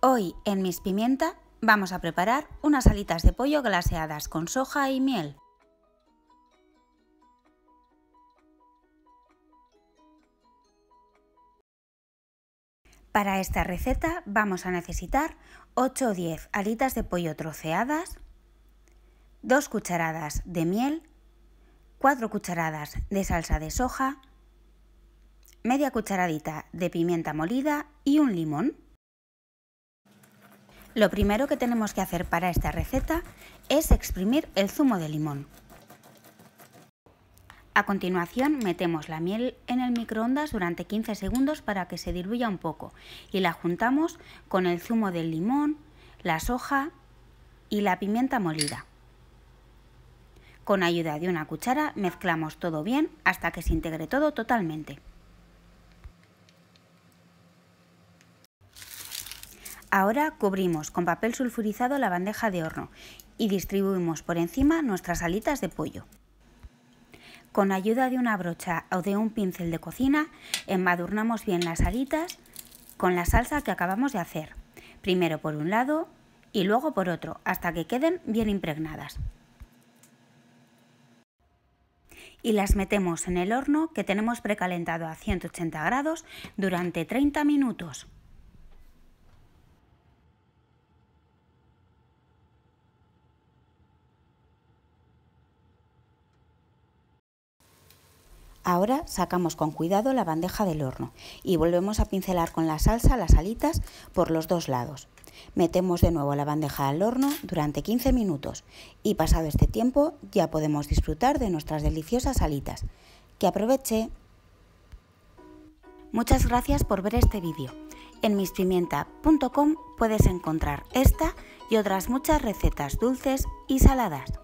Hoy en Miss Pimienta vamos a preparar unas alitas de pollo glaseadas con soja y miel. Para esta receta vamos a necesitar 8 o 10 alitas de pollo troceadas, 2 cucharadas de miel, 4 cucharadas de salsa de soja, media cucharadita de pimienta molida y un limón. Lo primero que tenemos que hacer para esta receta es exprimir el zumo de limón. A continuación metemos la miel en el microondas durante 15 segundos para que se diluya un poco y la juntamos con el zumo del limón, la soja y la pimienta molida. Con ayuda de una cuchara mezclamos todo bien hasta que se integre todo totalmente. Ahora cubrimos con papel sulfurizado la bandeja de horno y distribuimos por encima nuestras alitas de pollo. Con ayuda de una brocha o de un pincel de cocina embadurnamos bien las alitas con la salsa que acabamos de hacer, primero por un lado y luego por otro, hasta que queden bien impregnadas. Y las metemos en el horno que tenemos precalentado a 180 grados durante 30 minutos. Ahora sacamos con cuidado la bandeja del horno y volvemos a pincelar con la salsa las alitas por los dos lados. Metemos de nuevo la bandeja al horno durante 15 minutos y pasado este tiempo ya podemos disfrutar de nuestras deliciosas alitas. ¡Que aproveche! Muchas gracias por ver este vídeo. En misspimienta.com puedes encontrar esta y otras muchas recetas dulces y saladas.